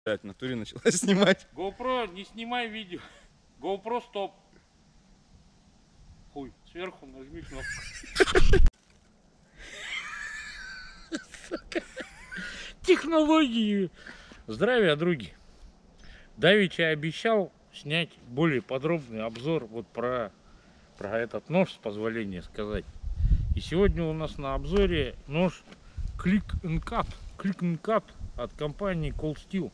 Так, в натуре начала снимать. GoPro, не снимай видео. GoPro, стоп. Хуй, сверху нажми кнопку. Технологии. Здравия, други. Давеча обещал снять более подробный обзор вот про этот нож, с позволения сказать. И сегодня у нас на обзоре нож Click and Cut от компании Cold Steel.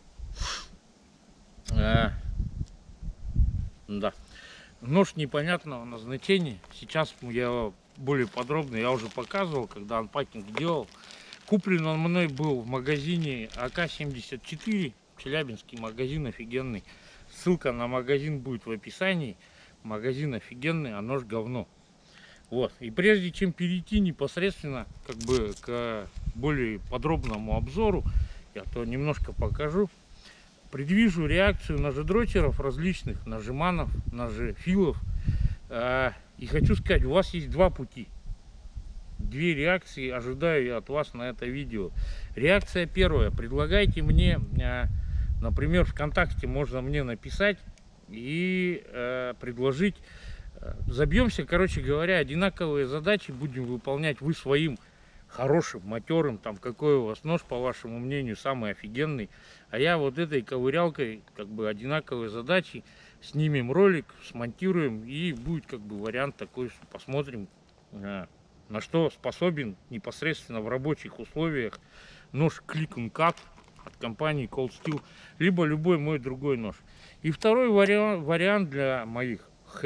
Да. Нож непонятного назначения. Сейчас я более подробно, я уже показывал, когда анпакинг делал. Куплен он мной был в магазине АК-74. Челябинский магазин офигенный. Ссылка на магазин будет в описании. Магазин офигенный, а нож говно. Вот. И прежде чем перейти непосредственно к более подробному обзору, я то немножко покажу. Предвижу реакцию ножедрочеров различных, ножеманов, ножефилов. И хочу сказать, у вас есть два пути. Две реакции ожидаю я от вас на это видео. Реакция первая. Предлагайте мне, например, ВКонтакте можно мне написать и предложить. Забьемся, короче говоря, одинаковые задачи будем выполнять. Вы своим хорошим, матерым, там, какой у вас нож, по вашему мнению, самый офигенный. А я вот этой ковырялкой, одинаковые задачи, снимем ролик, смонтируем, и будет вариант такой, что посмотрим, на что способен непосредственно в рабочих условиях нож Click and Cut от компании Cold Steel, либо любой мой другой нож. И второй вариант для моих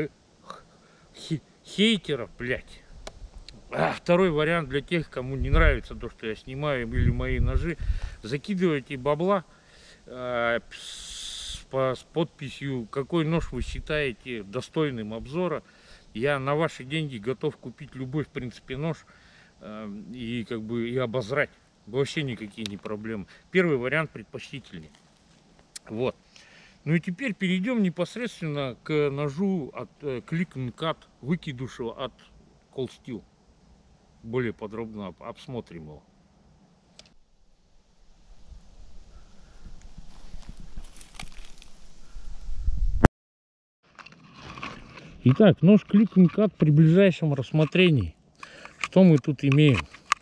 хейтеров, блять. Второй вариант для тех, кому не нравится то, что я снимаю, или мои ножи. Закидывайте бабла с подписью, какой нож вы считаете достойным обзора. Я на ваши деньги готов купить любой, в принципе, нож и обозрать. Вообще никакие не проблемы. Первый вариант предпочтительнее. Вот. Ну и теперь перейдем непосредственно к ножу от Click and Cut, выкидышу от Cold Steel. Более подробно обсмотрим его. Итак, нож Click and Cut при ближайшем рассмотрении. Что мы тут имеем?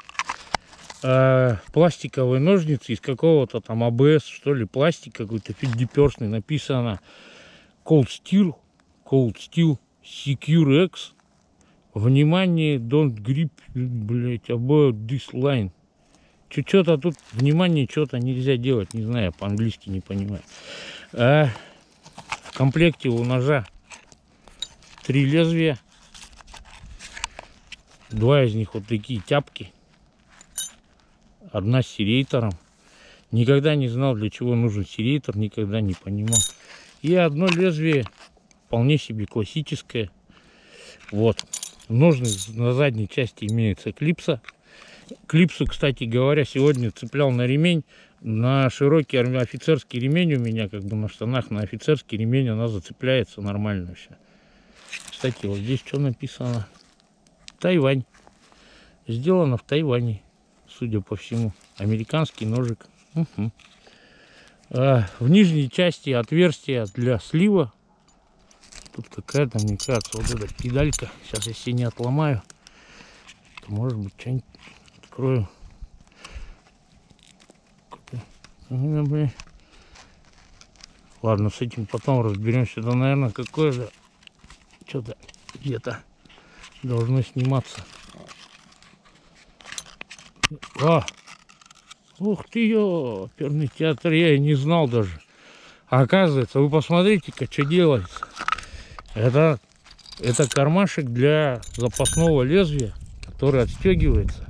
Пластиковые ножницы из какого-то там АБС, что ли, пластик какой-то фиддиперсный. Написано Cold Steel Secure X. Внимание, don't grip, блять, about this line. Что-то тут, внимание, что-то нельзя делать, не знаю, по-английски не понимаю. В комплекте у ножа 3 лезвия. 2 из них вот такие тяпки. Одна с серейтором. Никогда не знал, для чего нужен серейтор, никогда не понимал. И одно лезвие вполне себе классическое. Вот. Ножны на задней части имеется клипса. Клипсу, кстати говоря, сегодня цеплял на ремень. На широкий офицерский ремень у меня, на штанах, на офицерский ремень она зацепляется нормально все. Кстати, вот здесь что написано? Тайвань. Сделано в Тайване, судя по всему. Американский ножик. Угу. В нижней части отверстие для слива. Тут какая-то, мне кажется, вот эта педалька. Сейчас я себе не отломаю, то, может быть, что-нибудь открою. Ладно, с этим потом разберемся. Да, наверное, какое же что-то где-то должно сниматься. Ух ты, оперный театр, я и не знал даже. А оказывается, вы посмотрите-ка, что делается. Это кармашек для запасного лезвия, который отстегивается.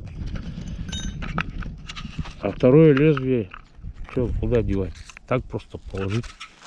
А второе лезвие, куда девать? Так просто положить.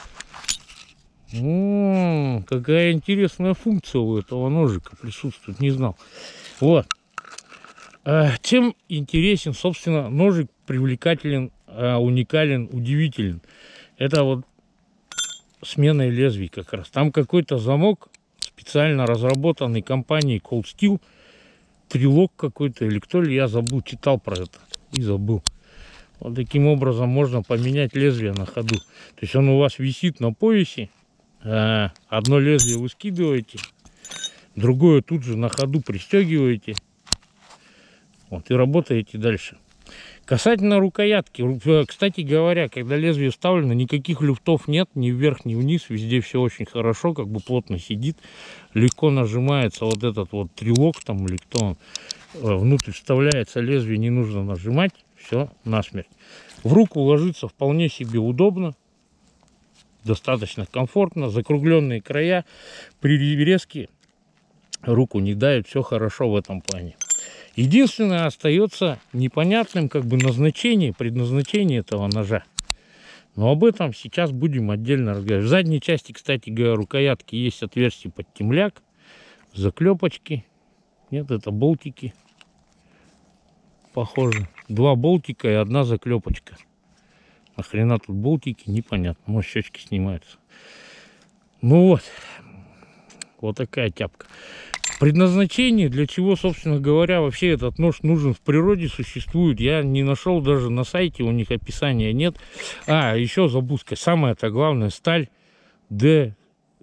Какая интересная функция у этого ножика присутствует, не знал. Вот. Чем интересен, собственно, ножик, привлекателен, уникален, удивителен. Это вот сменой лезвий как раз. Там какой-то замок, специально разработанный компанией Cold Steel. Трилог какой-то, или кто ли, я забыл, читал про это и забыл. Вот таким образом можно поменять лезвие на ходу. То есть он у вас висит на поясе, одно лезвие вы скидываете, другое тут же на ходу пристегиваете. Вот, и работаете дальше. Касательно рукоятки, кстати говоря, когда лезвие вставлено, никаких люфтов нет, ни вверх, ни вниз, везде все очень хорошо, как бы плотно сидит, легко нажимается вот этот вот трелок там или кто он, внутрь вставляется лезвие, не нужно нажимать, все насмерть. В руку ложится вполне себе удобно, достаточно комфортно, закругленные края, при резке руку не давит, все хорошо в этом плане. Единственное, остается непонятным как бы назначение, предназначение этого ножа. Но об этом сейчас будем отдельно разговаривать. В задней части, кстати говоря, рукоятки есть отверстие под темляк, заклепочки. Нет, это болтики. Похоже. 2 болтика и 1 заклепочка. Нахрена тут болтики, непонятно. Может, щечки снимаются. Ну вот. Вот такая тяпка. Предназначение, для чего, собственно говоря, вообще этот нож нужен в природе, существует. Я не нашел даже на сайте, у них описания нет. Еще забыл сказать, самое-то главное, сталь ДВГ.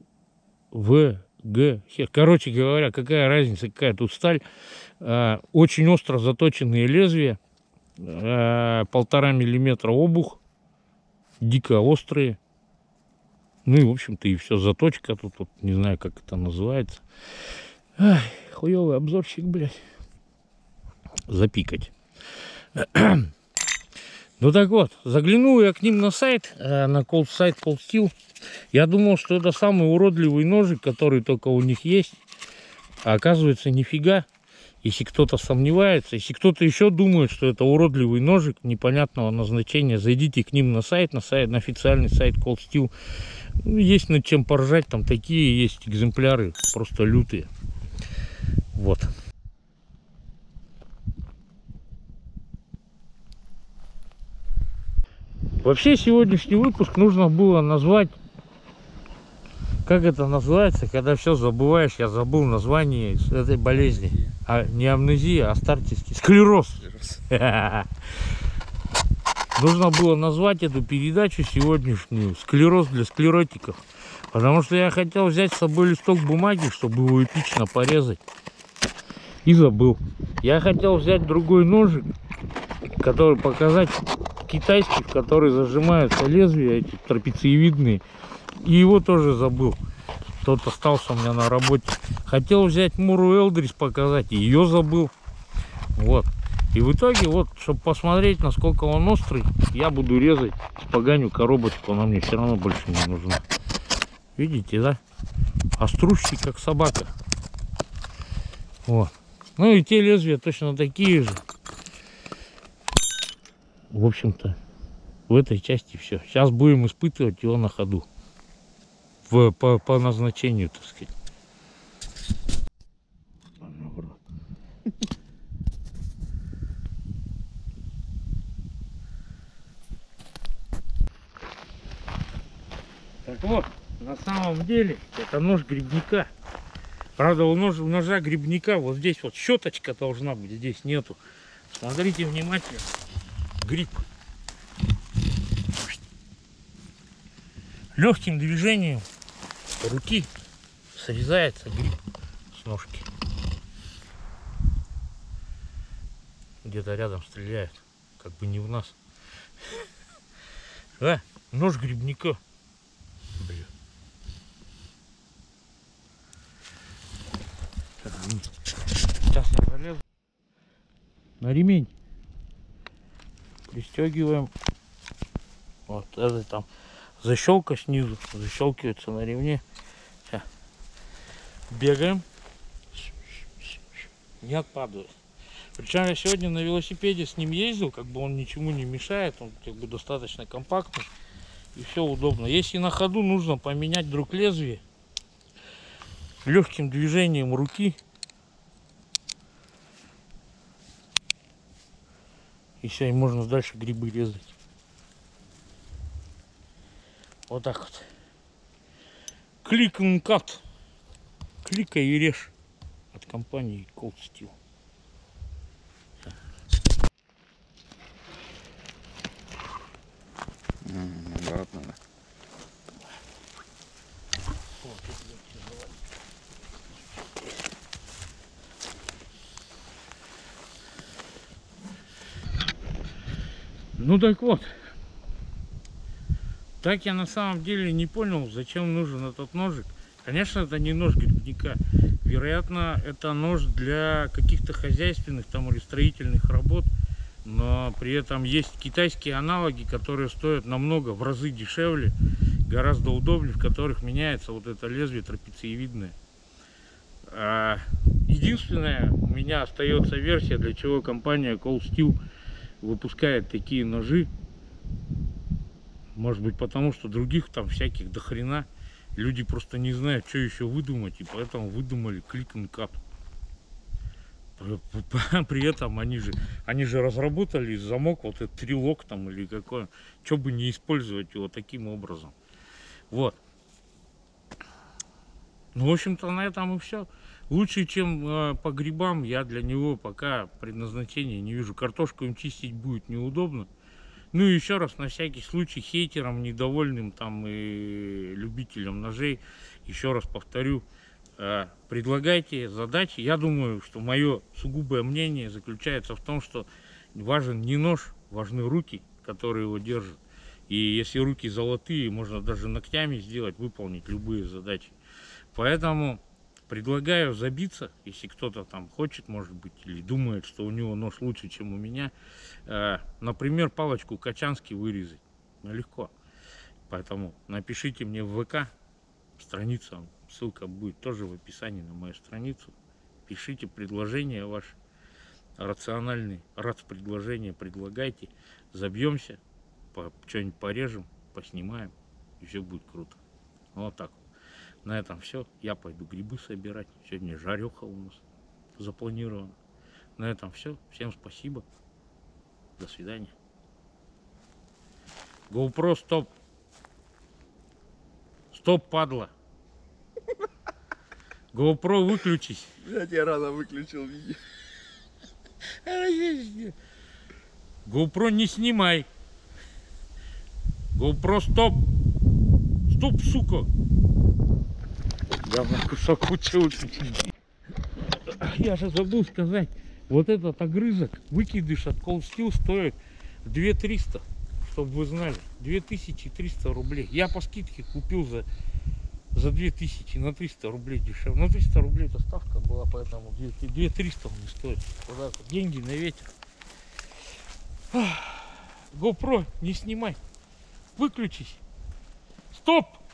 Короче говоря, какая разница, какая тут сталь. Очень остро заточенные лезвия, 1,5 миллиметра обух, дико острые. Ну и, в общем-то, и все, заточка тут, не знаю, как это называется. Ай, хуёвый обзорчик, блядь. Запикать. Ну так вот, заглянул я к ним на сайт, на сайт Cold Steel. Я думал, что это самый уродливый ножик, который только у них есть. А оказывается, нифига. Если кто-то сомневается, если кто-то еще думает, что это уродливый ножик непонятного назначения, зайдите к ним на сайт, на официальный сайт Cold Steel. Есть над чем поржать, там такие есть экземпляры, просто лютые. Вот. Вообще сегодняшний выпуск нужно было назвать, как это называется, когда все забываешь, я забыл название этой болезни. Не амнезия, а старческий склероз. Нужно было назвать эту передачу сегодняшнюю «Склероз для склеротиков». Потому что я хотел взять с собой листок бумаги, чтобы его эпично порезать. И забыл. Я хотел взять другой ножик, который показать китайский, в который зажимаются лезвия, эти трапециевидные. И его тоже забыл. Тот остался у меня на работе. Хотел взять Муру Элдрис показать, и ее забыл. Вот. И в итоге, вот, чтобы посмотреть, насколько он острый, я буду резать, испоганю коробочку, она мне все равно больше не нужна. Видите, да? Острущий, как собака. Вот. Ну и те лезвия точно такие же. В общем-то, в этой части все. Сейчас будем испытывать его на ходу. По назначению, так сказать. Так вот, на самом деле, это нож грибника. Правда, у ножа грибника вот здесь вот щеточка должна быть, здесь нету. Смотрите внимательно. Гриб. Легким движением руки срезается гриб с ножки. Где-то рядом стреляют, как бы не в нас. Нож грибника. Блин. Сейчас я залезу на ремень. Пристегиваем. Вот это там защелка снизу, защелкивается на ремне. Сейчас. Бегаем. Не отпадает. Причем я сегодня на велосипеде с ним ездил, как бы он ничему не мешает, он как бы достаточно компактный и все удобно. Если на ходу нужно поменять вдруг лезвие, легким движением руки и все, и можно дальше грибы резать. Вот так вот. Click and Cut. Кликай и режь. От компании Cold Steel. Ну так вот. Так я на самом деле не понял, зачем нужен этот ножик. Конечно, это не нож грибника. Вероятно, это нож для каких-то хозяйственных там или строительных работ. Но при этом есть китайские аналоги, которые стоят намного, в разы дешевле, гораздо удобнее, в которых меняется вот это лезвие трапециевидное. Единственная у меня остается версия, для чего компания Cold Steel выпускает такие ножи. Может быть, потому что других там всяких до хрена. Люди просто не знают, что еще выдумать, и поэтому выдумали Click and Cut. При этом они же разработали замок, вот этот трилок там или какой, что бы не использовать его таким образом. Вот. Ну, в общем-то, на этом и все. Лучше, чем по грибам, я для него пока предназначения не вижу. Картошку им чистить будет неудобно. Ну и еще раз, на всякий случай, хейтерам, недовольным там и любителям ножей, еще раз повторю, предлагайте задачи. Я думаю, что мое сугубое мнение заключается в том, что важен не нож, важны руки, которые его держат. И если руки золотые, можно даже ногтями сделать, выполнить любые задачи. Поэтому предлагаю забиться, если кто-то там хочет, может быть, или думает, что у него нож лучше, чем у меня. Например, палочку Качанский вырезать. Ну, легко. Поэтому напишите мне в ВК, страница, ссылка будет тоже в описании на мою страницу. Пишите предложения ваши рациональные, предложения предлагайте. Забьемся, что-нибудь порежем, поснимаем, и все будет круто. Вот так вот. На этом все. Я пойду грибы собирать. Сегодня жареха у нас запланирована. На этом все. Всем спасибо. До свидания. GoPro, стоп. Стоп, падла. GoPro, выключись. Блядь, я рано выключил видео. GoPro, не снимай. GoPro, стоп. Стоп, сука. Говно кусок учился. Я же забыл сказать, вот этот огрызок, выкидыш от Cold Steel стоит 2300, чтобы вы знали, 2300 рублей. Я по скидке купил за 2000, на 300 рублей дешевле. На 300 рублей это ставка была, поэтому 2300 он не стоит. Вот так вот. Деньги на ветер. GoPro, не снимай. Выключись. Стоп!